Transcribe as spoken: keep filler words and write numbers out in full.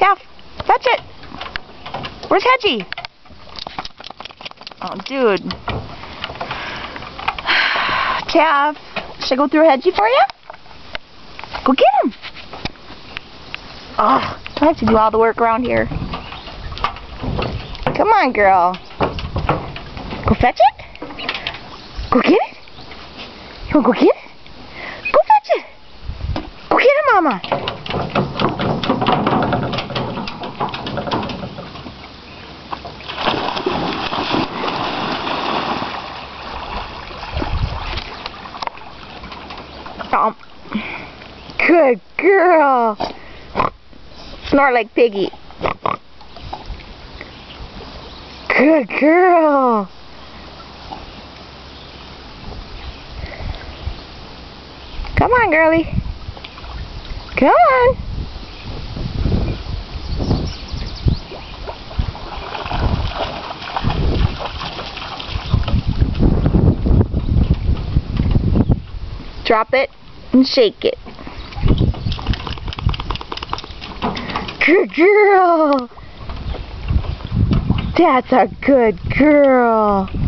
Taff, fetch it. Where's Hedgie? Oh, dude. Taff, should I go through Hedgie for you? Go get him. Oh, I have to do all the work around here. Come on, girl. Go fetch it. Go get it. You want to go get it? Go fetch it. Go get it, Mama. Um, good girl. Snort like Piggy. Good girl. Come on, girlie. Come on. Drop it and shake it. Good girl. That's a good girl.